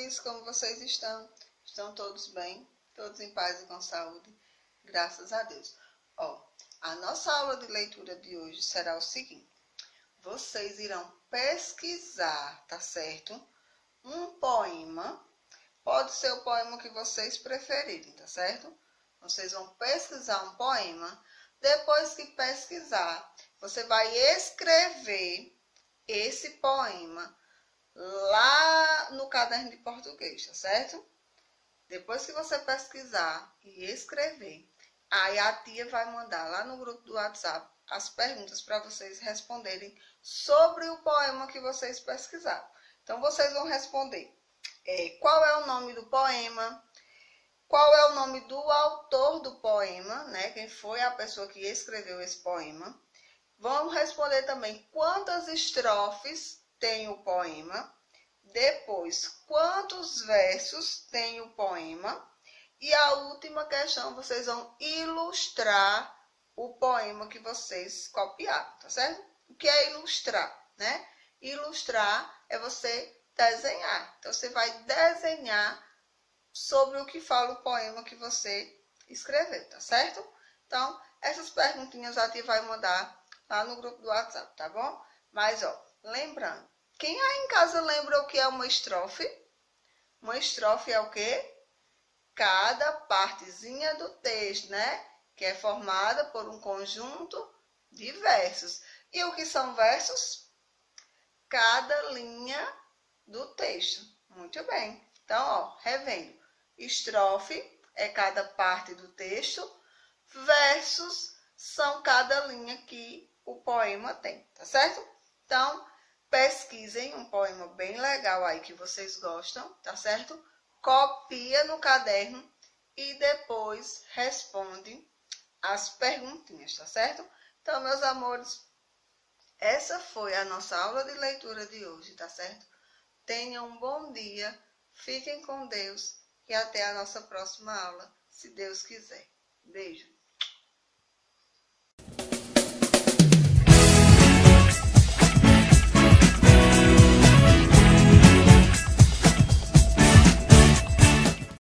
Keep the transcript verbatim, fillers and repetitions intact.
filhos, como vocês estão? Estão todos bem? Todos em paz e com saúde? Graças a Deus. Ó, a nossa aula de leitura de hoje será o seguinte. Vocês irão pesquisar, tá certo? Um poema. Pode ser o poema que vocês preferirem, tá certo? Vocês vão pesquisar um poema. Depois que pesquisar, você vai escrever esse poema lá no caderno de português, tá certo? Depois que você pesquisar e escrever, aí a tia vai mandar lá no grupo do WhatsApp as perguntas para vocês responderem sobre o poema que vocês pesquisaram. Então, vocês vão responder é, qual é o nome do poema, qual é o nome do autor do poema, né? Quem foi a pessoa que escreveu esse poema. Vão responder também quantas estrofes tem o poema. Depois, quantos versos tem o poema. E a última questão, vocês vão ilustrar o poema que vocês copiaram, tá certo? O que é ilustrar, né? Ilustrar é você desenhar. Então, você vai desenhar sobre o que fala o poema que você escreveu, tá certo? Então, essas perguntinhas a tia vai mandar lá no grupo do WhatsApp, tá bom? Mas, ó, lembrando, quem aí em casa lembra o que é uma estrofe? Uma estrofe é o quê? Cada partezinha do texto, né? Que é formada por um conjunto de versos. E o que são versos? Cada linha do texto. Muito bem. Então, ó, revendo. Estrofe é cada parte do texto. Versos são cada linha que o poema tem, tá certo? Então, pesquisem um poema bem legal aí que vocês gostam, tá certo? Copia no caderno e depois responde as perguntinhas, tá certo? Então, meus amores, essa foi a nossa aula de leitura de hoje, tá certo? Tenham um bom dia, fiquem com Deus e até a nossa próxima aula, se Deus quiser. Beijo!